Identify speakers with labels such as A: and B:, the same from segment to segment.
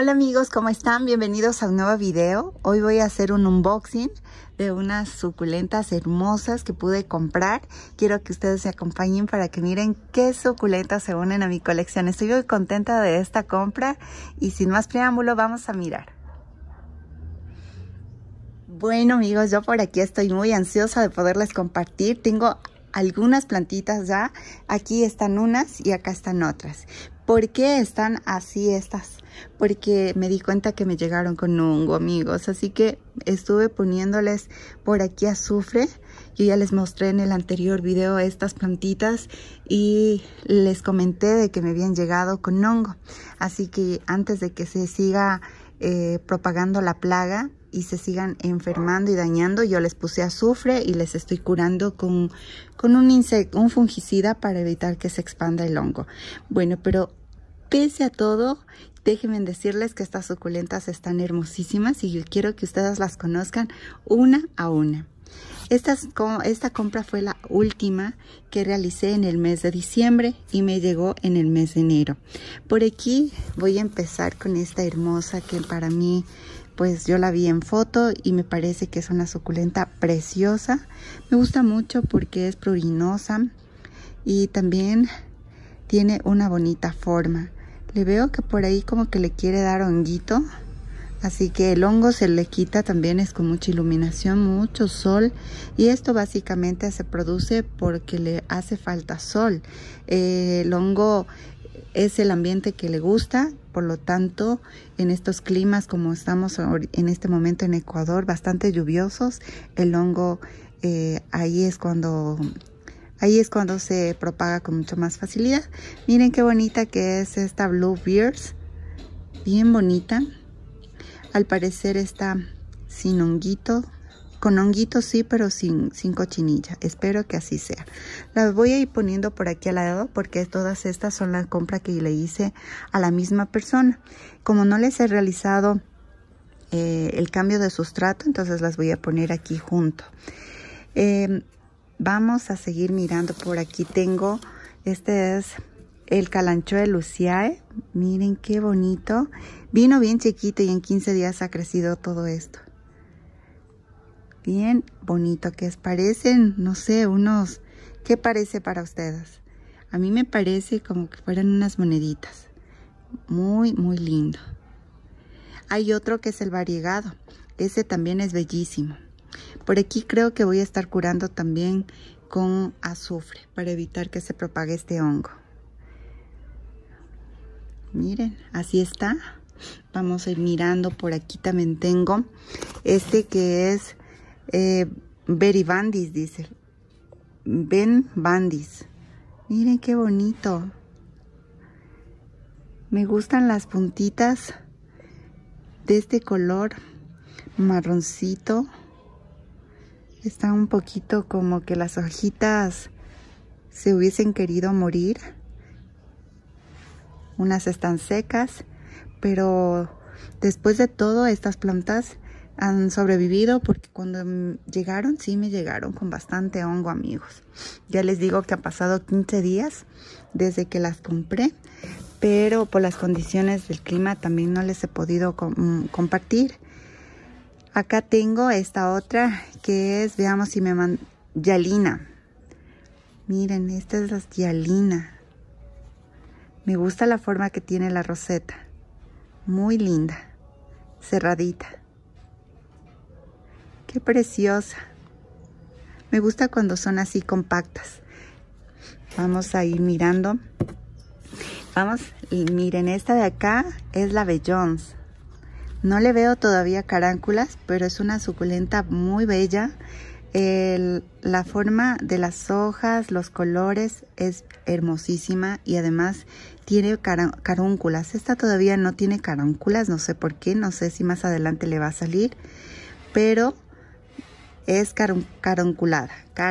A: Hola amigos, ¿cómo están? Bienvenidos a un nuevo video. Hoy voy a hacer un unboxing de unas suculentas hermosas que pude comprar. Quiero que ustedes se acompañen para que miren qué suculentas se unen a mi colección. Estoy muy contenta de esta compra y sin más preámbulo vamos a mirar. Bueno amigos, yo por aquí estoy muy ansiosa de poderles compartir. Tengo algunas plantitas ya. Aquí están unas y acá están otras. ¿Por qué están así estas? Porque me di cuenta que me llegaron con hongo, amigos. Así que estuve poniéndoles por aquí azufre. Yo ya les mostré en el anterior video estas plantitas y les comenté de que me habían llegado con hongo. Así que antes de que se siga propagando la plaga y se sigan enfermando y dañando, yo les puse azufre y les estoy curando con un fungicida para evitar que se expanda el hongo. Bueno, pero pese a todo, déjenme decirles que estas suculentas están hermosísimas y yo quiero que ustedes las conozcan una a una. Esta compra fue la última que realicé en el mes de diciembre y me llegó en el mes de enero. Por aquí voy a empezar con esta hermosa que para mí, pues yo la vi en foto y me parece que es una suculenta preciosa. Me gusta mucho porque es prurinosa y también tiene una bonita forma. Le veo que por ahí como que le quiere dar honguito. Así que el hongo se le quita también, es con mucha iluminación, mucho sol. Y esto básicamente se produce porque le hace falta sol. El hongo es el ambiente que le gusta. Por lo tanto, en estos climas como estamos en este momento en Ecuador, bastante lluviosos, el hongo ahí es cuando se propaga con mucho más facilidad. Miren qué bonita que es esta Blue Beers. Bien bonita. Al parecer está sin honguito. Con honguito sí, pero sin cochinilla. Espero que así sea. Las voy a ir poniendo por aquí al lado porque todas estas son la compra que le hice a la misma persona. Como no les he realizado el cambio de sustrato, entonces las voy a poner aquí junto. Vamos a seguir mirando. Por aquí tengo, este es el Kalanchoe luciae. Miren qué bonito. Vino bien chiquito y en 15 días ha crecido todo esto. Bien bonito que es. Parecen, no sé, unos... ¿Qué parece para ustedes? A mí me parece como que fueran unas moneditas. Muy, muy lindo. Hay otro que es el variegado. Ese también es bellísimo. Por aquí creo que voy a estar curando también con azufre para evitar que se propague este hongo. Miren, así está. Vamos a ir mirando. Por aquí también tengo este que es Berry Bandis, dice. Ben Bandis. Miren qué bonito. Me gustan las puntitas de este color marroncito. Está un poquito como que las hojitas se hubiesen querido morir. Unas están secas, pero después de todo estas plantas han sobrevivido porque cuando llegaron, sí me llegaron con bastante hongo, amigos. Ya les digo que han pasado 15 días desde que las compré, pero por las condiciones del clima también no les he podido compartir. Acá tengo esta otra que es, veamos si me mandan, Yalina. Miren, esta es la Yalina. Me gusta la forma que tiene la roseta. Muy linda. Cerradita. Qué preciosa. Me gusta cuando son así compactas. Vamos a ir mirando. Vamos, y miren, esta de acá es la Bellons. No le veo todavía caránculas, pero es una suculenta muy bella. La forma de las hojas, los colores es hermosísima y además tiene carúnculas. Esta todavía no tiene carúnculas, no sé por qué, no sé si más adelante le va a salir, pero es carunculada.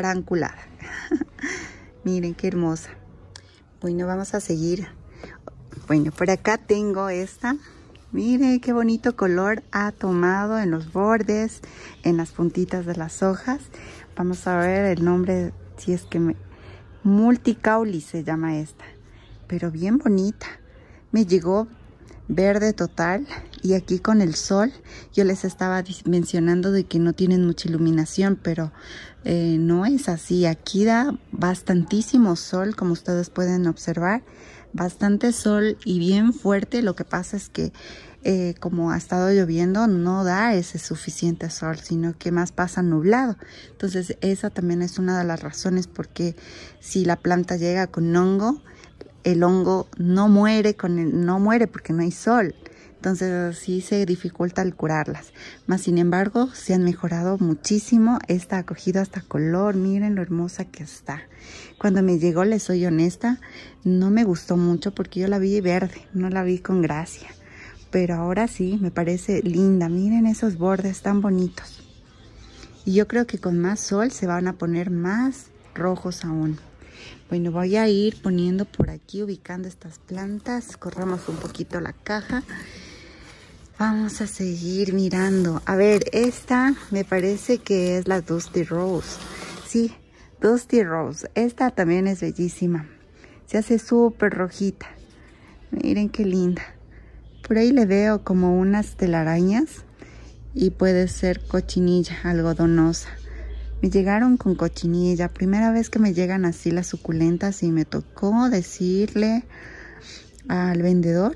A: Miren qué hermosa. Bueno, vamos a seguir. Bueno, por acá tengo esta. Miren qué bonito color ha tomado en los bordes, en las puntitas de las hojas. Vamos a ver el nombre, si es que Multicauli se llama esta. Pero bien bonita. Me llegó verde total. Y aquí con el sol, yo les estaba mencionando de que no tienen mucha iluminación, pero no es así. Aquí da bastantísimo sol, como ustedes pueden observar. Bastante sol y bien fuerte. Lo que pasa es que como ha estado lloviendo, no da ese suficiente sol, sino que más pasa nublado. Entonces esa también es una de las razones porque si la planta llega con hongo, el hongo no muere porque no hay sol. Entonces así se dificulta el curarlas. Más sin embargo, se han mejorado muchísimo. Esta ha cogido hasta color. Miren lo hermosa que está. Cuando me llegó, les soy honesta, no me gustó mucho porque yo la vi verde, no la vi con gracia. Pero ahora sí, me parece linda. Miren esos bordes tan bonitos. Y yo creo que con más sol se van a poner más rojos aún. Bueno, voy a ir poniendo por aquí, ubicando estas plantas. Corramos un poquito la caja. Vamos a seguir mirando. A ver, esta me parece que es la Dusty Rose. Sí, Dusty Rose. Esta también es bellísima. Se hace súper rojita. Miren qué linda. Por ahí le veo como unas telarañas. Y puede ser cochinilla algodonosa. Me llegaron con cochinilla. Primera vez que me llegan así las suculentas. Y me tocó decirle al vendedor.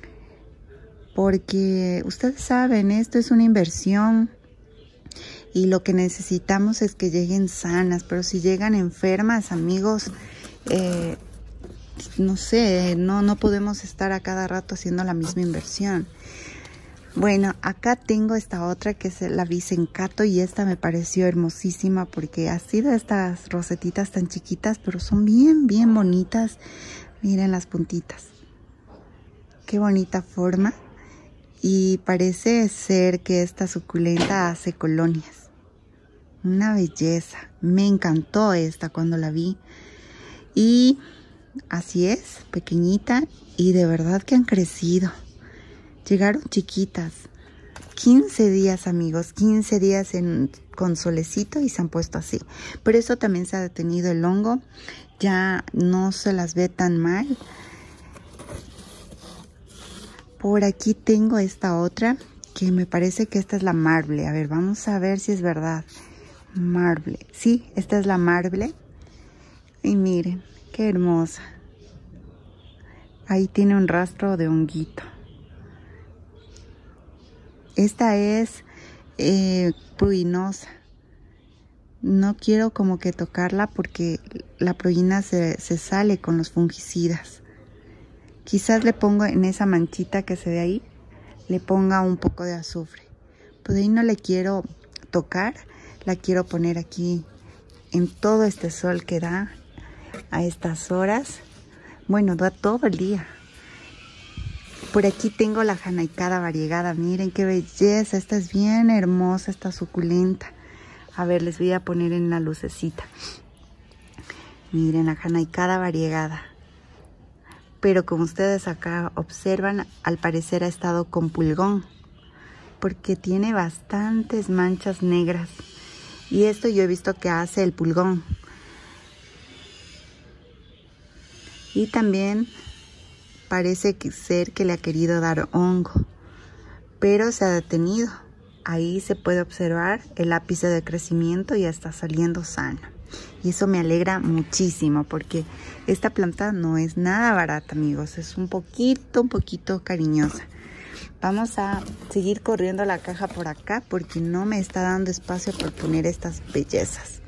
A: Porque ustedes saben, esto es una inversión. Y lo que necesitamos es que lleguen sanas. Pero si llegan enfermas, amigos, no sé, no podemos estar a cada rato haciendo la misma inversión. Bueno, acá tengo esta otra que es la Vicencato y esta me pareció hermosísima porque ha sido estas rosetitas tan chiquitas, pero son bien bonitas. Miren las puntitas. Qué bonita forma. Y parece ser que esta suculenta hace colonias. Una belleza. Me encantó esta cuando la vi. Y así es, pequeñita. Y de verdad que han crecido. Llegaron chiquitas. 15 días, amigos. 15 días con solecito y se han puesto así. Por eso también se ha detenido el hongo. Ya no se las ve tan mal. Por aquí tengo esta otra que me parece que esta es la Marble. A ver, vamos a ver si es verdad. Marble. Sí, esta es la Marble. Y miren, qué hermosa. Ahí tiene un rastro de honguito. Esta es pruinosa. No quiero como que tocarla porque la pruina se sale con los fungicidas. Quizás le pongo en esa manchita que se ve ahí, le ponga un poco de azufre. Pues ahí no le quiero tocar, la quiero poner aquí en todo este sol que da a estas horas. Bueno, da todo el día. Por aquí tengo la Janaicada variegada. Miren qué belleza. Esta es bien hermosa, esta suculenta. A ver, les voy a poner en la lucecita. Miren la Janaicada variegada. Pero como ustedes acá observan, al parecer ha estado con pulgón. Porque tiene bastantes manchas negras. Y esto yo he visto que hace el pulgón. Y también parece ser que le ha querido dar hongo. Pero se ha detenido. Ahí se puede observar el ápice de crecimiento y ya está saliendo sano. Y eso me alegra muchísimo porque esta planta no es nada barata, amigos. Es un poquito cariñosa. Vamos a seguir corriendo la caja por acá porque no me está dando espacio para poner estas bellezas.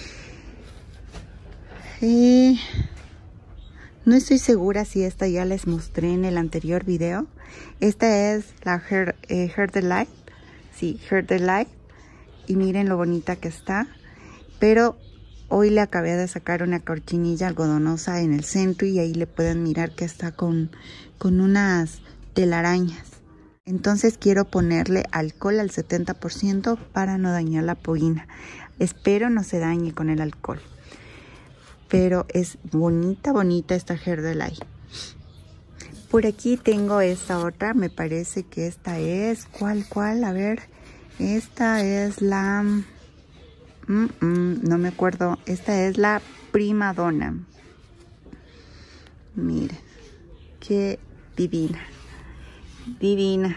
A: No estoy segura si esta ya les mostré en el anterior video. Esta es la Heart Delight. Sí, Heart Delight. Y miren lo bonita que está. Pero hoy le acabé de sacar una cochinilla algodonosa en el centro y ahí le pueden mirar que está con unas telarañas. Entonces quiero ponerle alcohol al 70% para no dañar la pollina. Espero no se dañe con el alcohol. Pero es bonita esta Heart Delight. Por aquí tengo esta otra. Me parece que esta es... ¿Cuál? A ver. Esta es la... no me acuerdo. Esta es la Prima Donna. Miren. Qué divina. Divina.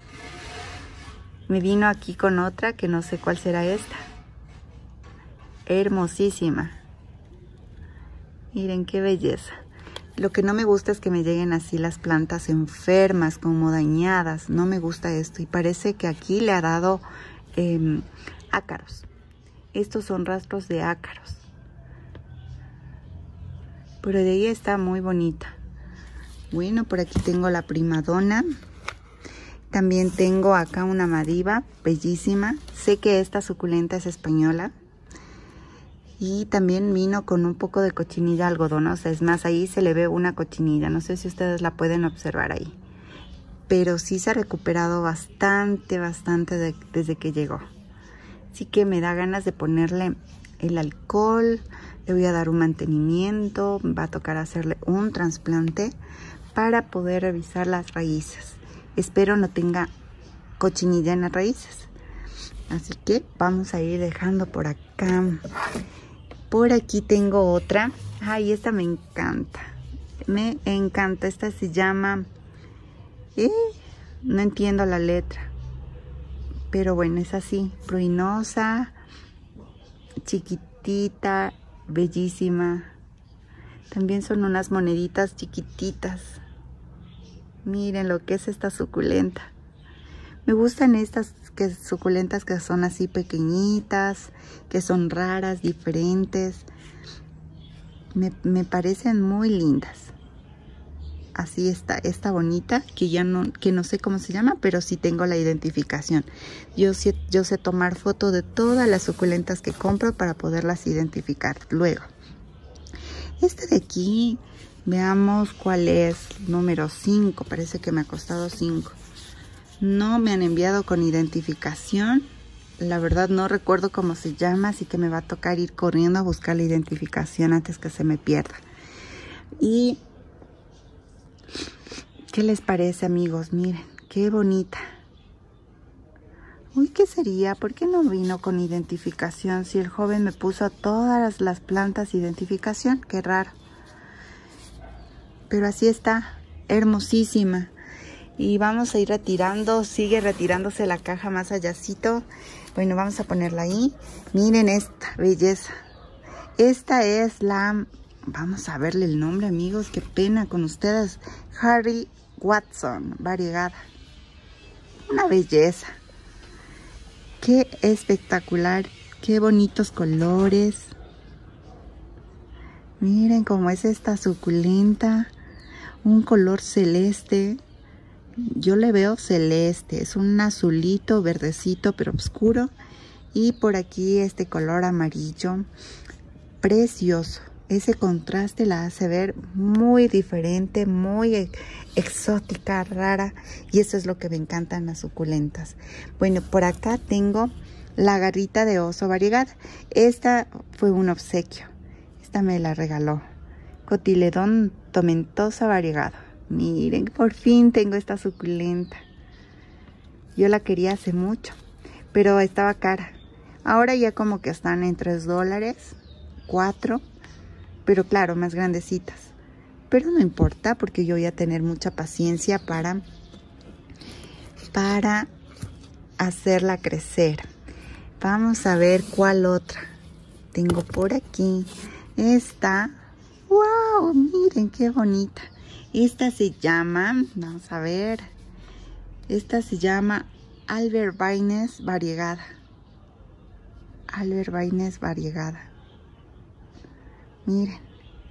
A: Me vino aquí con otra que no sé cuál será esta. Hermosísima. Miren qué belleza. Lo que no me gusta es que me lleguen así las plantas enfermas, como dañadas. No me gusta esto. Y parece que aquí le ha dado ácaros. Estos son rastros de ácaros. Pero de ahí está muy bonita. Bueno, por aquí tengo la primadona. También tengo acá una madiva, bellísima. Sé que esta suculenta es española. Y también vino con un poco de cochinilla algodonosa. Es más, ahí se le ve una cochinilla. No sé si ustedes la pueden observar ahí. Pero sí se ha recuperado bastante desde que llegó. Así que me da ganas de ponerle el alcohol. Le voy a dar un mantenimiento. Va a tocar hacerle un trasplante para poder revisar las raíces. Espero no tenga cochinilla en las raíces. Así que vamos a ir dejando por acá. Por aquí tengo otra. Ay, esta me encanta. Me encanta. Esta se llama... no entiendo la letra. Pero bueno, es así. Pruinosa. Chiquitita. Bellísima. También son unas moneditas chiquititas. Miren lo que es esta suculenta. Me gustan estas suculentas que son así pequeñitas, que son raras, diferentes. Me parecen muy lindas. Así está esta bonita, que no sé cómo se llama, pero sí tengo la identificación. Yo sé tomar foto de todas las suculentas que compro para poderlas identificar luego. Este de aquí, veamos cuál es, número 5, parece que me ha costado 5. No me han enviado con identificación. La verdad no recuerdo cómo se llama, así que me va a tocar ir corriendo a buscar la identificación antes que se me pierda. Y ¿qué les parece, amigos? Miren, qué bonita. Uy, ¿qué sería? ¿Por qué no vino con identificación? Si el joven me puso a todas las plantas identificación, qué raro. Pero así está, hermosísima. Y vamos a ir retirando, sigue retirándose la caja más allácito. Bueno, vamos a ponerla ahí. Miren esta belleza. Esta es la... Vamos a verle el nombre, amigos. Qué pena con ustedes. Harry Watson, variegada. Una belleza. Qué espectacular. Qué bonitos colores. Miren cómo es esta suculenta. Un color celeste. Yo le veo celeste, es un azulito, verdecito, pero oscuro. Y por aquí este color amarillo, precioso. Ese contraste la hace ver muy diferente, muy exótica, rara. Y eso es lo que me encantan las suculentas. Bueno, por acá tengo la garrita de oso variegada. Esta fue un obsequio. Esta me la regaló. Cotiledón tomentosa variegada. Miren, por fin tengo esta suculenta. Yo la quería hace mucho, pero estaba cara. Ahora ya como que están en $3, 4, pero claro, más grandecitas. Pero no importa, porque yo voy a tener mucha paciencia para hacerla crecer. Vamos a ver cuál otra tengo por aquí. Esta, wow, miren qué bonita. Esta se llama, vamos a ver, esta se llama Albervines variegada. Albervines variegada. Miren,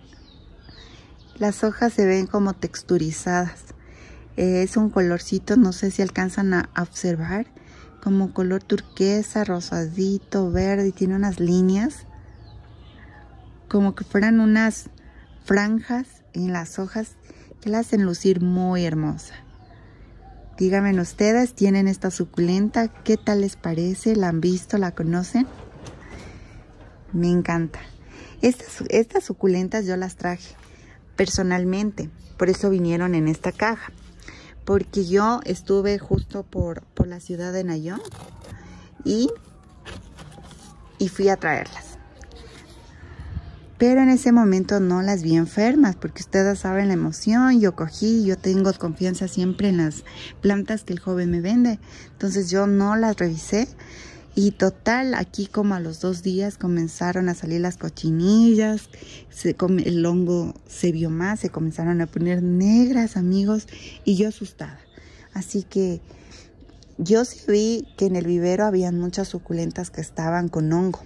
A: las hojas se ven como texturizadas. Es un colorcito, no sé si alcanzan a observar, como color turquesa, rosadito, verde, y tiene unas líneas, como que fueran unas franjas en las hojas que la hacen lucir muy hermosa. Díganme ustedes, ¿tienen esta suculenta? ¿Qué tal les parece? ¿La han visto? ¿La conocen? Me encanta. Estas suculentas yo las traje personalmente, por eso vinieron en esta caja. Porque yo estuve justo por la ciudad de Nayón y fui a traerlas. Pero en ese momento no las vi enfermas, porque ustedes saben la emoción. Yo tengo confianza siempre en las plantas que el joven me vende. Entonces yo no las revisé. Y total, aquí como a los 2 días comenzaron a salir las cochinillas. El hongo se vio más, se comenzaron a poner negras, amigos. Y yo asustada. Así que yo sí vi que en el vivero habían muchas suculentas que estaban con hongo.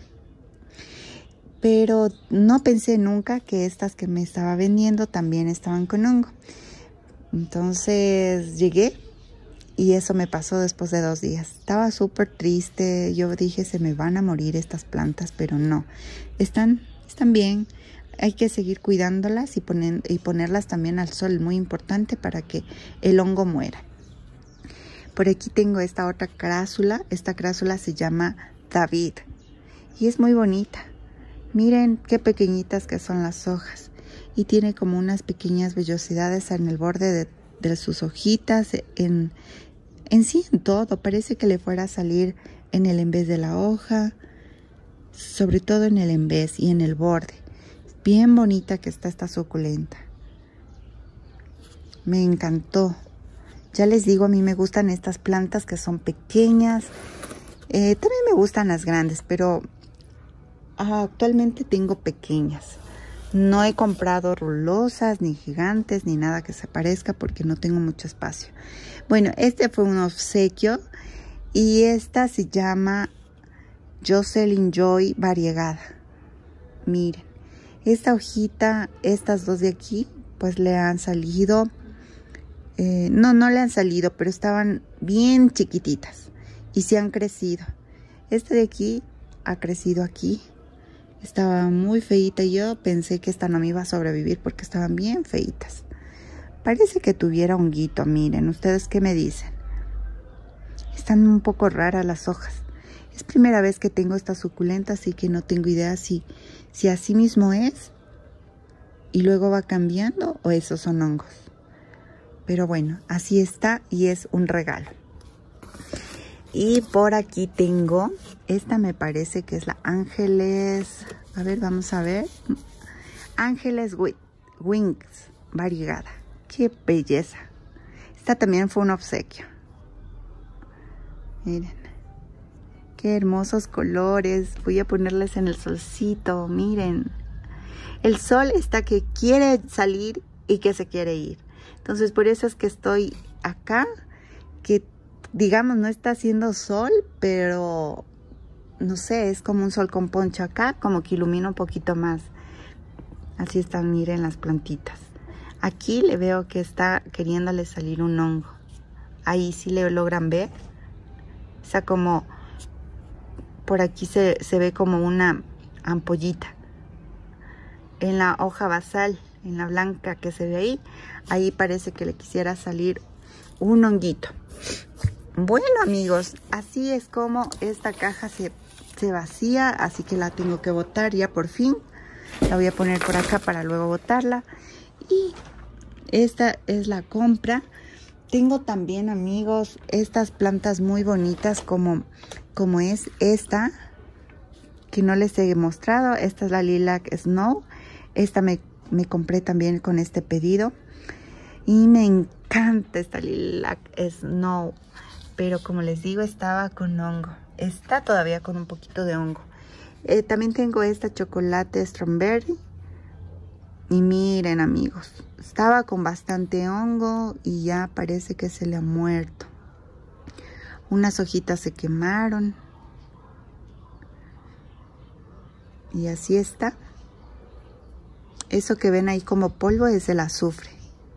A: Pero no pensé nunca que estas que me estaba vendiendo también estaban con hongo. Entonces llegué y eso me pasó después de 2 días. Estaba súper triste. Yo dije, se me van a morir estas plantas, pero no. Están bien. Hay que seguir cuidándolas y ponerlas también al sol. Muy importante para que el hongo muera. Por aquí tengo esta otra crásula. Esta crásula se llama David y es muy bonita. Miren qué pequeñitas que son las hojas y tiene como unas pequeñas vellosidades en el borde de sus hojitas, en sí en todo. Parece que le fuera a salir en el en vez de la hoja, sobre todo en el en vez y en el borde. Bien bonita que está esta suculenta. Me encantó. Ya les digo, a mí me gustan estas plantas que son pequeñas. También me gustan las grandes, pero actualmente tengo pequeñas. No he comprado rulosas, ni gigantes, ni nada que se parezca porque no tengo mucho espacio. Bueno, este fue un obsequio y esta se llama Jocelyn Joy variegada. Miren, esta hojita, estas dos de aquí, pues le han salido, no le han salido, pero estaban bien chiquititas y se han crecido. Este de aquí ha crecido aquí. Estaba muy feita y yo pensé que esta no me iba a sobrevivir porque estaban bien feitas. Parece que tuviera honguito, miren, ¿ustedes qué me dicen? Están un poco raras las hojas. Es primera vez que tengo esta suculenta, así que no tengo idea si así mismo es y luego va cambiando o esos son hongos. Pero bueno, así está y es un regalo. Y por aquí tengo, esta me parece que es la Ángeles, a ver, vamos a ver. Ángeles Wings variegada. ¡Qué belleza! Esta también fue un obsequio. Miren, qué hermosos colores. Voy a ponerles en el solcito, miren. El sol está que quiere salir y que se quiere ir. Entonces por eso es que estoy acá, que digamos, no está haciendo sol, pero no sé, es como un sol con poncho acá, como que ilumina un poquito más. Así están, miren las plantitas. Aquí le veo que está queriéndole salir un hongo. Ahí sí le logran ver. O sea, como por aquí se ve como una ampollita. En la hoja basal, en la blanca que se ve ahí parece que le quisiera salir un honguito. Bueno, amigos, así es como esta caja se vacía, así que la tengo que botar ya por fin. La voy a poner por acá para luego botarla. Y esta es la compra. Tengo también, amigos, estas plantas muy bonitas como es esta, que no les he mostrado. Esta es la Lilac Snow. Esta me compré también con este pedido. Y me encanta esta Lilac Snow. Pero como les digo, estaba con hongo. Está todavía con un poquito de hongo. También tengo esta chocolate strawberry. Y miren, amigos, estaba con bastante hongo y ya parece que se le ha muerto. Unas hojitas se quemaron. Y así está. Eso que ven ahí como polvo es el azufre.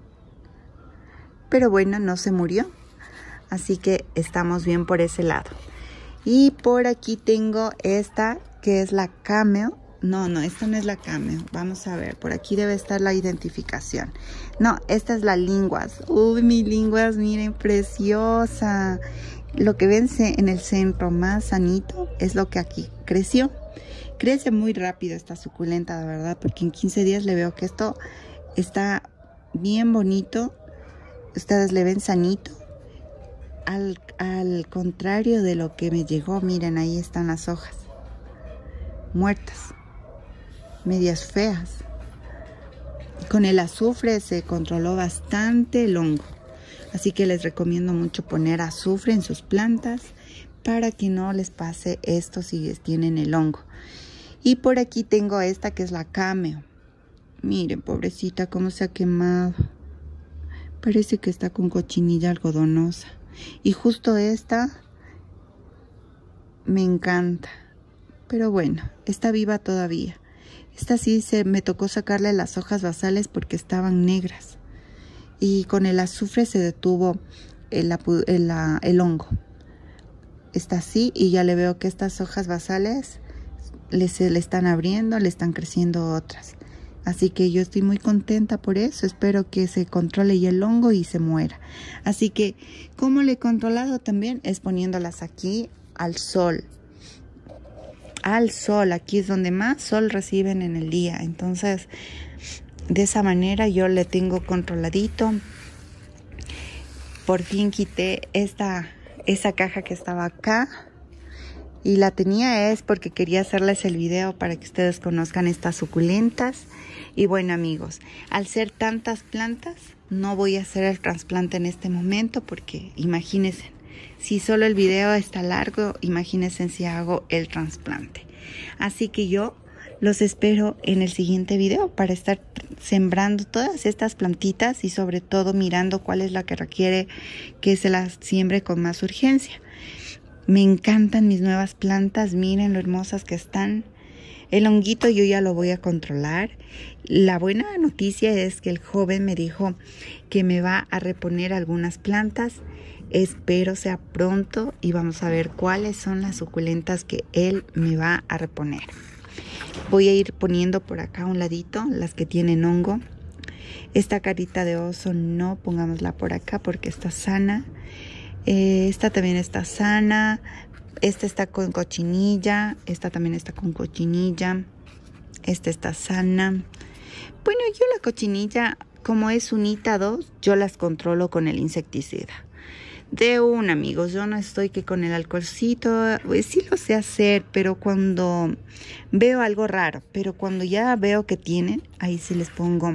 A: Pero bueno, no se murió. Así que estamos bien por ese lado. Y por aquí tengo esta que es la Cameo. No, esta no es la Cameo. Vamos a ver, por aquí debe estar la identificación. No, esta es la Linguas. Uy, mi Linguas, miren, preciosa. Lo que ven en el centro más sanito es lo que aquí creció. Crece muy rápido esta suculenta, de verdad, porque en 15 días le veo que esto está bien bonito. Ustedes le ven sanito. Al contrario de lo que me llegó, miren, ahí están las hojas muertas. medias feas. Con el azufre se controló bastante el hongo. Así que les recomiendo mucho poner azufre en sus plantas para que no les pase esto si tienen el hongo. Y por aquí tengo esta que es la cameo. Miren, pobrecita, cómo se ha quemado. Parece que está con cochinilla algodonosa. Y justo esta me encanta. Pero bueno, está viva todavía. Esta sí me tocó sacarle las hojas basales porque estaban negras. Y con el azufre se detuvo el hongo. Está así y ya le veo que estas hojas basales se le están abriendo, le están creciendo otras. Así que yo estoy muy contenta por eso. Espero que se controle ya el hongo y se muera. Así que como le he controlado también es poniéndolas aquí al sol. Al sol, aquí es donde más sol reciben en el día. Entonces, de esa manera yo le tengo controladito. Por fin quité esa caja que estaba acá. Y la tenía es porque quería hacerles el video para que ustedes conozcan estas suculentas. Y bueno, amigos, al ser tantas plantas, no voy a hacer el trasplante en este momento porque imagínense, si solo el video está largo, imagínense si hago el trasplante. Así que yo los espero en el siguiente video para estar sembrando todas estas plantitas y sobre todo mirando cuál es la que requiere que se las siembre con más urgencia. Me encantan mis nuevas plantas, miren lo hermosas que están. El honguito yo ya lo voy a controlar. La buena noticia es que el joven me dijo que me va a reponer algunas plantas. Espero sea pronto y vamos a ver cuáles son las suculentas que él me va a reponer. Voy a ir poniendo por acá a un ladito las que tienen hongo. Esta carita de oso no pongámosla por acá porque está sana. Esta también está sana. Esta está con cochinilla. Esta también está con cochinilla. Esta está sana. Bueno, yo la cochinilla, como es unita 2, yo las controlo con el insecticida. Amigos, yo no estoy que con el alcoholcito, pues sí lo sé hacer, pero cuando veo algo raro, pero cuando ya veo que tienen, ahí sí les pongo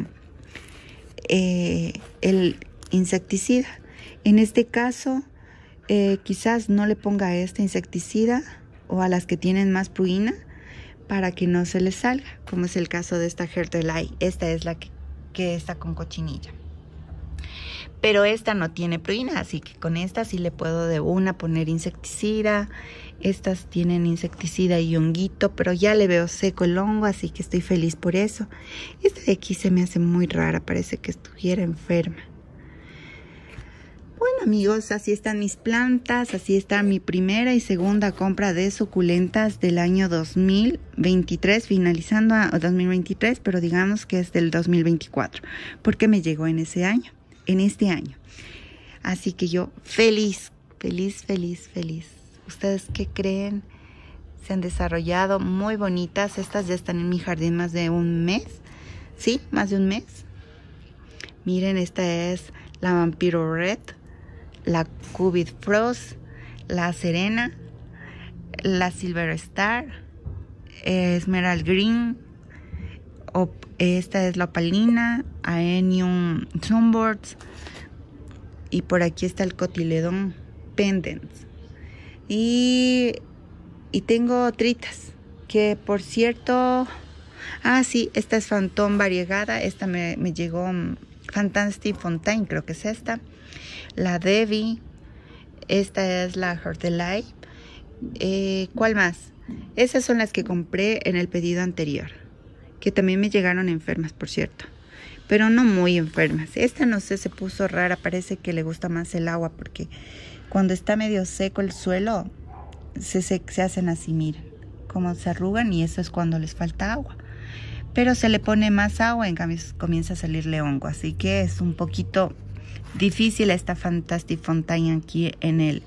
A: el insecticida. En este caso, quizás no le ponga este insecticida o a las que tienen más pruina para que no se les salga, como es el caso de esta Hearthelite. Esta es la que está con cochinilla. Pero esta no tiene pruina, así que con esta sí le puedo de una poner insecticida. Estas tienen insecticida y honguito, pero ya le veo seco el hongo, así que estoy feliz por eso. Esta de aquí se me hace muy rara, parece que estuviera enferma. Bueno, amigos, así están mis plantas, así está mi primera y segunda compra de suculentas del año 2023, finalizando a 2023, pero digamos que es del 2024, porque me llegó en este año. Así que yo feliz. ¿Ustedes qué creen? Se han desarrollado muy bonitas. Estas ya están en mi jardín más de un mes. Sí, más de un mes. Miren, esta es la Vampiro Red, la Cupid Frost, la Serena, la Silver Star, Emerald Green, esta es la Opalina, Aenium Sunbirds, y por aquí está el Cotyledon Pendens. Y tengo tritas, que por cierto, sí, esta es Phantom variegada, esta me llegó Fantastic Fontaine, creo que es esta. La Debbie, esta es la Hearthelite. ¿Cuál más? Esas son las que compré en el pedido anterior, que también me llegaron enfermas, por cierto, pero no muy enfermas. Esta no sé, se puso rara, parece que le gusta más el agua, porque cuando está medio seco el suelo, se hacen así, miren, como se arrugan, y eso es cuando les falta agua. Pero se le pone más agua, en cambio comienza a salirle hongo, así que es un poquito difícil esta Fantastic Fontaine aquí en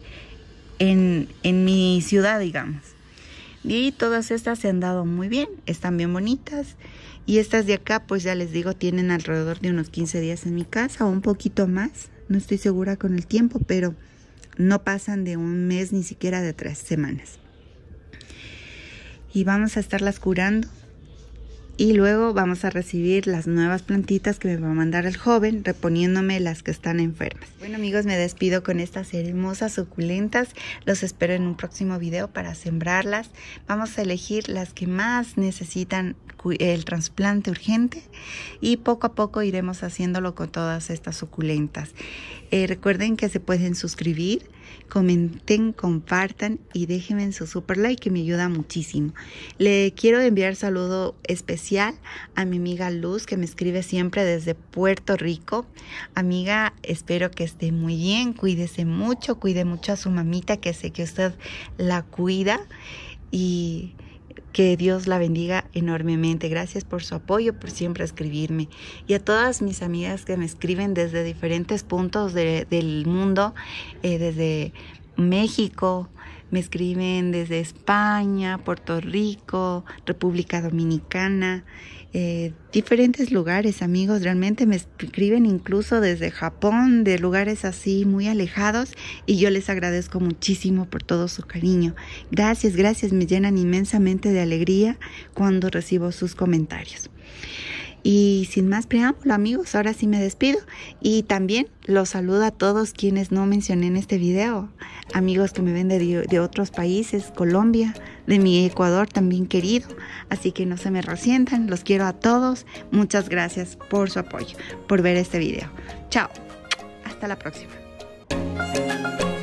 A: mi ciudad, digamos. Y todas estas se han dado muy bien, están bien bonitas. Y estas de acá, pues ya les digo, tienen alrededor de unos 15 días en mi casa o un poquito más. No estoy segura con el tiempo, pero no pasan de un mes, ni siquiera de 3 semanas. Y vamos a estarlas curando y luego vamos a recibir las nuevas plantitas que me va a mandar el joven, reponiéndome las que están enfermas. Bueno amigos, me despido con estas hermosas suculentas. Los espero en un próximo video para sembrarlas. Vamos a elegir las que más necesitan el trasplante urgente y poco a poco iremos haciéndolo con todas estas suculentas. Recuerden que se pueden suscribir, comenten, compartan y déjenme su super like que me ayuda muchísimo. Le quiero enviar saludo especial a mi amiga Luz, que me escribe siempre desde Puerto Rico. Amiga, espero que esté muy bien, cuídese mucho, cuide mucho a su mamita, que sé que usted la cuida, y que Dios la bendiga enormemente. Gracias por su apoyo, por siempre escribirme. Y a todas mis amigas que me escriben desde diferentes puntos del mundo, desde México, me escriben desde España, Puerto Rico, República Dominicana, diferentes lugares, amigos. Realmente me escriben incluso desde Japón, de lugares así muy alejados, y yo les agradezco muchísimo por todo su cariño. Gracias, gracias, me llenan inmensamente de alegría cuando recibo sus comentarios. Y sin más preámbulo, amigos, ahora sí me despido y también los saludo a todos quienes no mencioné en este video. Amigos que me ven de otros países, Colombia, de mi Ecuador también querido. Así que no se me resientan, los quiero a todos. Muchas gracias por su apoyo, por ver este video. Chao, hasta la próxima.